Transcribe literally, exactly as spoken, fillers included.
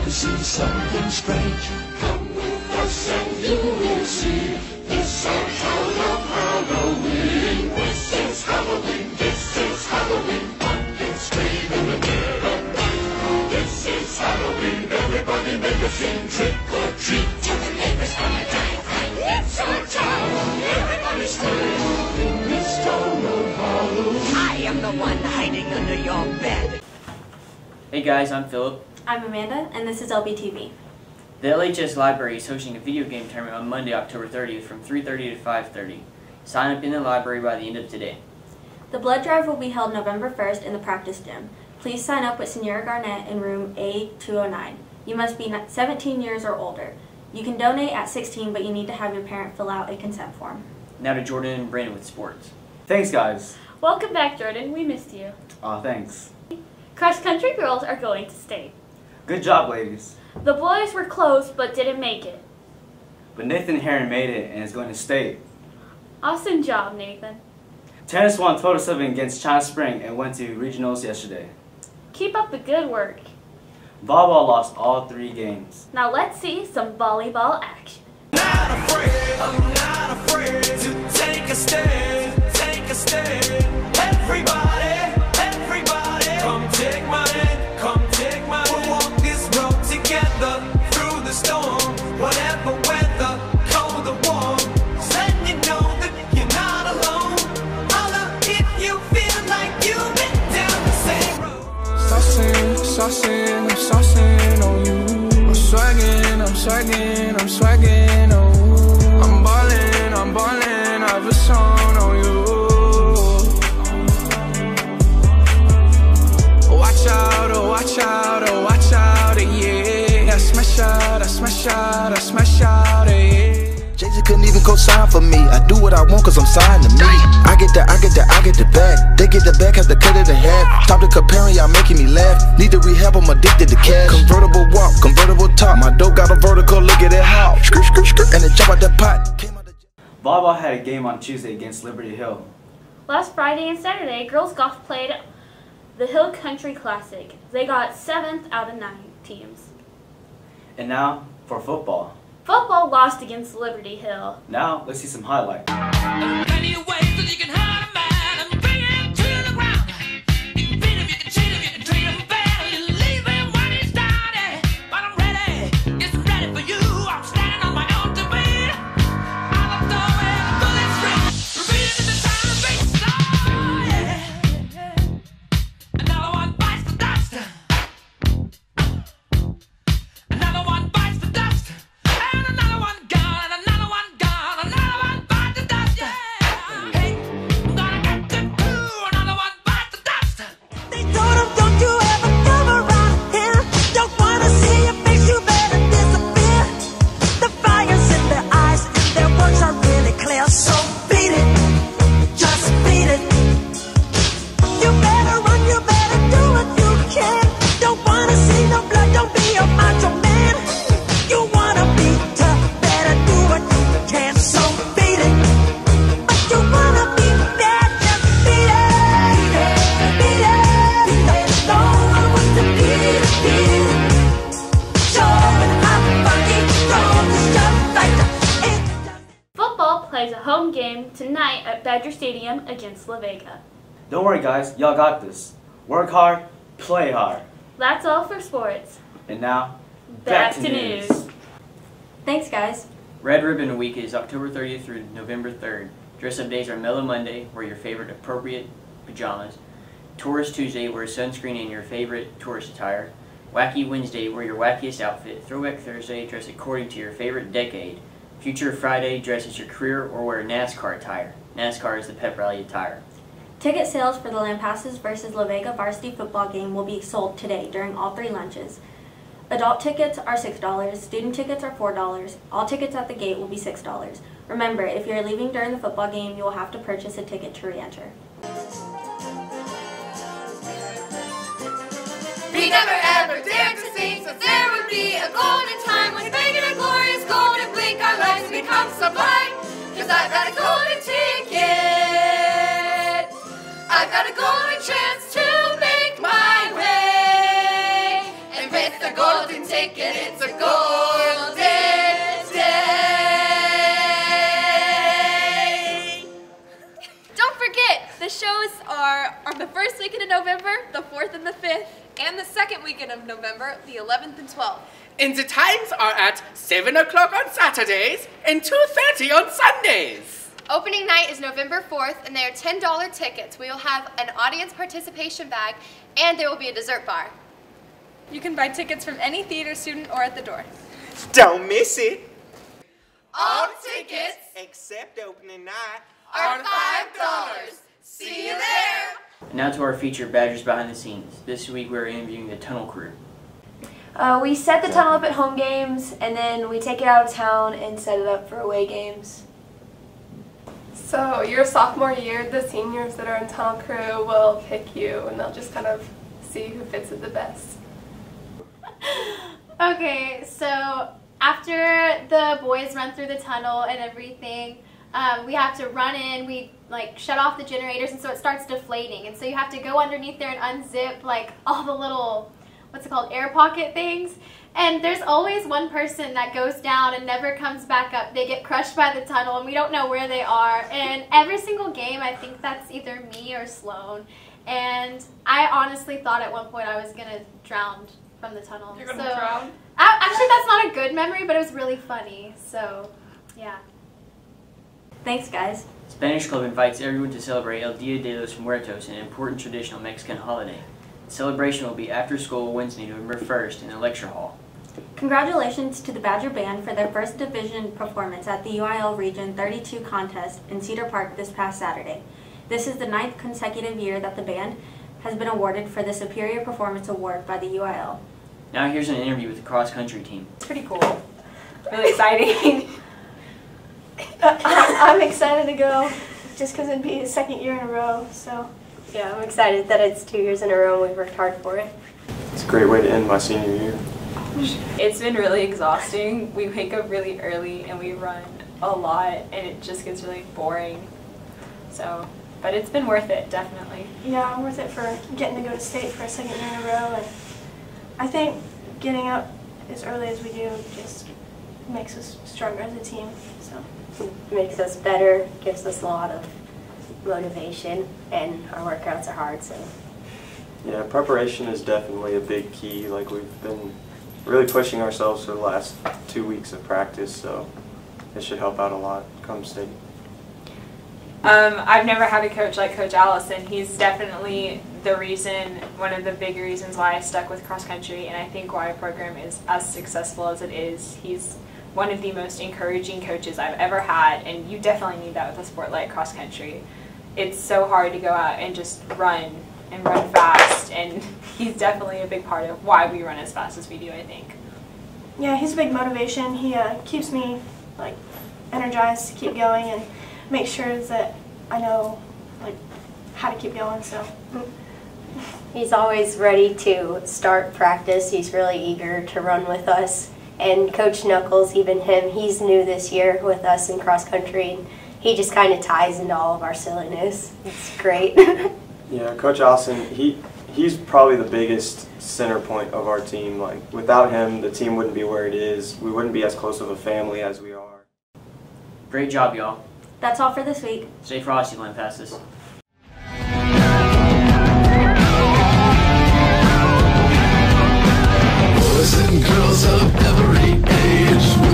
This is something strange. Come with us and you will see. It's our town of Halloween. This is Halloween, this is Halloween. Pumpkins scream in the dead of night. This is Halloween, everybody make a scene. Trick or treat, tell the neighbors on a dive. It's our town, everybody scream in this town of Halloween. I am the one hiding under your bed. Hey guys, I'm Philip. I'm Amanda, and this is L B T V. The L H S Library is hosting a video game tournament on Monday, October thirtieth from three thirty to five thirty. Sign up in the library by the end of today. The blood drive will be held November first in the practice gym. Please sign up with Senora Garnett in room A two oh nine. You must be seventeen years or older. You can donate at sixteen, but you need to have your parent fill out a consent form. Now to Jordan and Brandon with sports. Thanks, guys. Welcome back, Jordan. We missed you. Aw, thanks. Cross country girls are going to state. Good job, ladies. The boys were close but didn't make it. But Nathan Heron made it and is going to state. Awesome job, Nathan. Tennis won twelve to seven against China Spring and went to regionals yesterday. Keep up the good work. Volleyball lost all three games. Now let's see some volleyball action. Not afraid, I'm not afraid to take a stand, take a stand. Everybody, everybody, come take my hand, come take my hand. We'll walk this road together through the storm, whatever weather, cold or warm. So you know that you're not alone. Holla if you feel like you've been down the same road. Saucing, saucing, I'm saucing on you. I'm swagging, I'm swagging, I'm swagging on you. I'm ballin', I'm ballin', I have a song on you. Watch out, oh watch out, oh watch out, yeah. I smash out, I smash out, I smash out, yeah. Jay-Z couldn't even co-sign for me. I do what I want cause I'm signed to me. I get the, I get the, I get the bag. They get the back, have to cut it in half. Stop the comparing, y'all making me laugh. Need to rehab, I'm addicted to cash. Convertible walk, convertible top. My dope got a vertical, look at it how. Skirt, skirt, skirt, and it jump out the pot. Volleyball had a game on Tuesday against Liberty Hill. Last Friday and Saturday, girls golf played the Hill Country Classic. They got seventh out of nine teams. And now for football. Football lost against Liberty Hill. Now let's see some highlights. Plenty of ways that you can hurt a man and bring him to the ground. You can beat him, you can cheat him, you can treat him bad. You leave him when he's down. But I'm ready, yes I'm ready for you. I'm standing on my own two feet. I'm throwing bullets straight, repeating the sound of bass. Oh yeah. Another one bites the dust. Another one bites the dust. Another one gone, another one gone, another one bites the dust. Yeah. Hey, I'm gonna get them too. Another one bites the dust. They told him, don't you ever come around here. Don't wanna see your face, you better disappear. The fire's in their eyes and their words are really clear. So beat it, just beat it. You better run, you better do what you can. Don't wanna see no blood, don't be a macho man. You wanna be tough, better do what you can. So beat it, but you wanna be bad, just beat it. Beat it, beat it, no one wants to beat it, beat it. Showing how funky, don't just jump like that. Football plays a home game tonight at Badger Stadium against La Vega. Don't worry guys, y'all got this. Work hard, play hard. That's all for sports. And now, Back to news. Thanks, guys. Red Ribbon Week is October thirtieth through November third. Dress-up days are Mellow Monday, wear your favorite appropriate pajamas. Tourist Tuesday, wear sunscreen in your favorite tourist attire. Wacky Wednesday, wear your wackiest outfit. Throwback Thursday, dress according to your favorite decade. Future Friday, dress as your career or wear NASCAR attire. NASCAR is the pep rally attire. Ticket sales for the Lampasas versus La Vega varsity football game will be sold today during all three lunches. Adult tickets are six dollars, student tickets are four dollars. All tickets at the gate will be six dollars. Remember, if you're leaving during the football game, you will have to purchase a ticket to re-enter. We never ever dared to think that there would be a golden time when big and a glorious golden blink our lives become sublime. Cause I've got a golden ticket, I've got a golden chance to make my way, and with the golden ticket ticket, it's a golden day. Don't forget, the shows are on the first weekend of November, the fourth and the fifth, And the second weekend of November, the eleventh and twelfth. And the times are at seven o'clock on Saturdays and two thirty on Sundays. Opening night is November fourth, and they are ten dollar tickets. We will have an audience participation bag, and there will be a dessert bar. You can buy tickets from any theater student or at the door. Don't miss it. All tickets, except opening night, are five dollars. See you there. And now to our featured Badgers behind the scenes. This week we're interviewing the tunnel crew. Uh, we set the tunnel up at home games, and then we take it out of town and set it up for away games. So your sophomore year, the seniors that are in tunnel crew will pick you, and they'll just kind of see who fits it the best. Okay, so after the boys run through the tunnel and everything, um, we have to run in, we like shut off the generators, and so it starts deflating, and so you have to go underneath there and unzip like all the little, what's it called, air pocket things, and there's always one person that goes down and never comes back up. They get crushed by the tunnel and we don't know where they are, and every single game I think that's either me or Sloan, and I honestly thought at one point I was going to drown from the tunnel. You're gonna so, drown? I, actually that's not a good memory, but it was really funny, so yeah. Thanks, guys. Spanish Club invites everyone to celebrate El Dia de los Muertos, an important traditional Mexican holiday. The celebration will be after school Wednesday, November first in the lecture hall. Congratulations to the Badger Band for their first division performance at the U I L Region thirty-two contest in Cedar Park this past Saturday. This is the ninth consecutive year that the band has been awarded for the Superior Performance Award by the U I L. Now here's an interview with the cross-country team. It's pretty cool. Really exciting. I'm excited to go just because it'd be the second year in a row, so. Yeah, I'm excited that it's two years in a row and we've worked hard for it. It's a great way to end my senior year. It's been really exhausting. We wake up really early and we run a lot, and it just gets really boring. So, but it's been worth it, definitely. Yeah, worth it for getting to go to state for a second year in a row, and I think getting up as early as we do just makes us stronger as a team. So it makes us better, gives us a lot of motivation, and our workouts are hard. So yeah, preparation is definitely a big key. Like, we've been really pushing ourselves for the last two weeks of practice, so it should help out a lot come state. Um, I've never had a coach like Coach Allison. He's definitely the reason, one of the big reasons why I stuck with cross country, and I think why our program is as successful as it is. He's one of the most encouraging coaches I've ever had, and you definitely need that with a sport like cross country. It's so hard to go out and just run and run fast, and he's definitely a big part of why we run as fast as we do, I think. Yeah, he's a big motivation. He uh, keeps me like energized to keep going and make sure that I know like how to keep going. So he's always ready to start practice. He's really eager to run with us. And Coach Knuckles, even him, he's new this year with us in cross country. He just kind of ties into all of our silliness. It's great. Yeah, Coach Allison, he he's probably the biggest center point of our team. Like, without him, the team wouldn't be where it is. We wouldn't be as close of a family as we are. Great job, y'all. That's all for this week. Stay frosty, Lampasas. Boys and girls of every age.